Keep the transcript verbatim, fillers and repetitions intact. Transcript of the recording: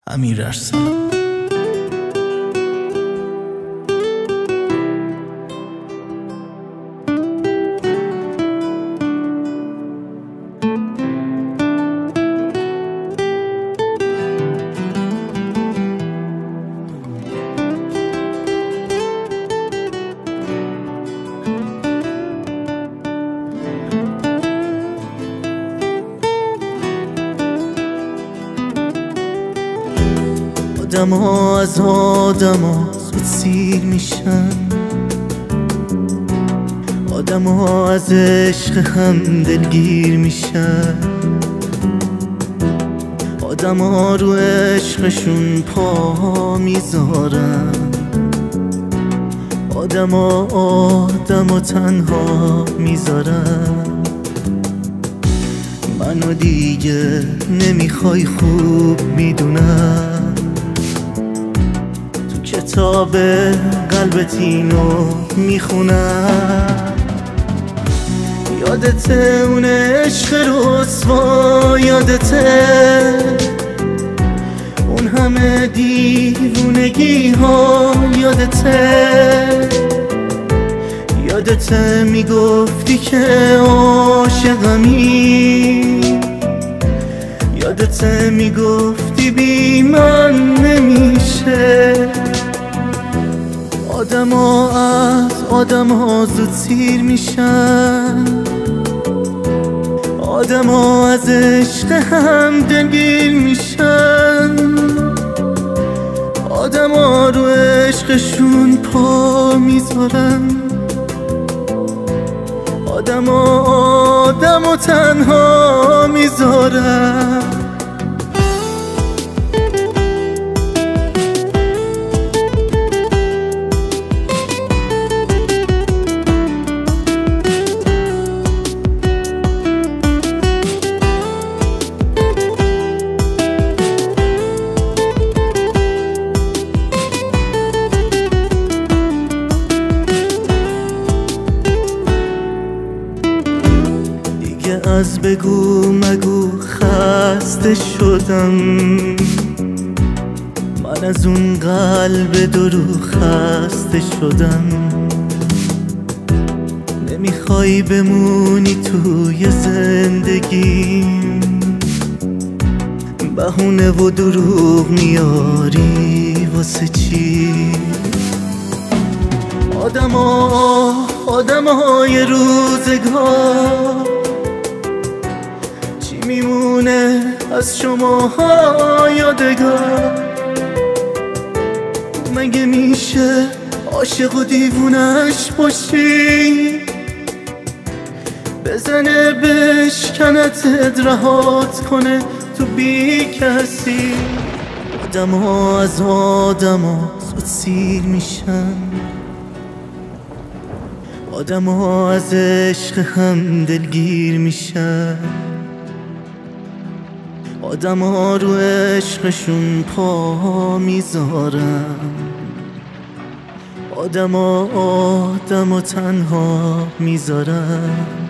امیر ارسلان. آدم ها از آدم ها زود سیر میشن، آدم ها از عشق هم دلگیر میشن، آدم ها رو عشقشون پا میذارن، آدم ها آدم ها تنها میذارن. منو دیگه نمیخوای خوب میدونم، کتاب قلبت اینو میخونم. یادته اون عشق رسوا، یادته اون همه دیوونگی ها، یادته یادته میگفتی که عاشقمی، یادته میگفتی بی من نمیشه. آدم ها از آدم ها زود سیر میشن، آدم ها از عشق هم دلگیر میشن، آدم ها رو عشقشون پا میذارن، آدم ها آدم ها تنها میذارن. از بگو مگو خسته شدم، من از اون قلب درو خسته شدم. نمیخوای بمونی توی زندگیم، بهونه و دروغ میاری واسه چی؟ آدم ها آدم های روزگار میمونه از شماها یادگار؟ مگه میشه عاشق و دیوونش باشی، بزنه بشکنت رهات کنه تو بی کسی؟ آدم ها از آدم ها زود سیر میشن، آدم ها از عشق هم دلگیر میشن، آدم ها رو عشقشون پا میذارن، آدم ها آدم ها تنها میذارن.